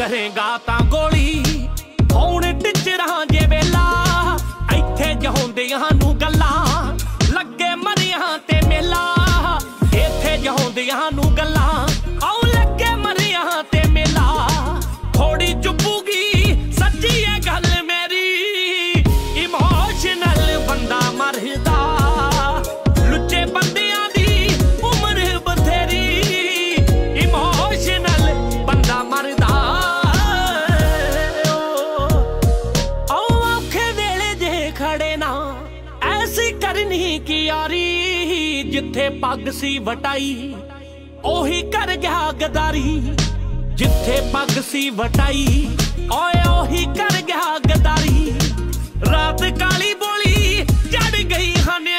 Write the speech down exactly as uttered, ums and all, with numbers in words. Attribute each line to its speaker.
Speaker 1: करेगा तां गोली होण टिचरां जे वेला इत्थे जहोंदियां नूं गल्लां लगे मरियां ते मेला इत्थे जहोंदियां नूं गल्लां आओ लगे मरियां ते मेला थोड़ी चुपूगी सच्ची है गल मेरी इमोशनल बंदा मरदा लुच्चे बंदियां दी उम्र बथेरी इमोशनल बंदा मरदा आओ औखे वेले जे खड़े ना ऐसी करनी की यारी जिथे पग सी वटाई ओही कर गया गदारी जिथे पग सी वटाई ओए ओही कर गया गदारी रात काली बोली चढ़ गई हने